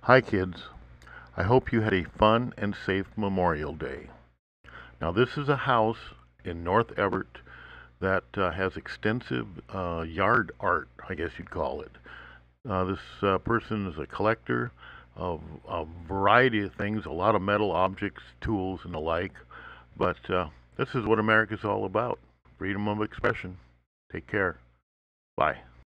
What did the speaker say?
Hi kids, I hope you had a fun and safe Memorial Day. Now this is a house in North Everett that has extensive yard art, I guess you'd call it. This person is a collector of a variety of things, a lot of metal objects, tools, and the like. But this is what America's all about, freedom of expression. Take care. Bye.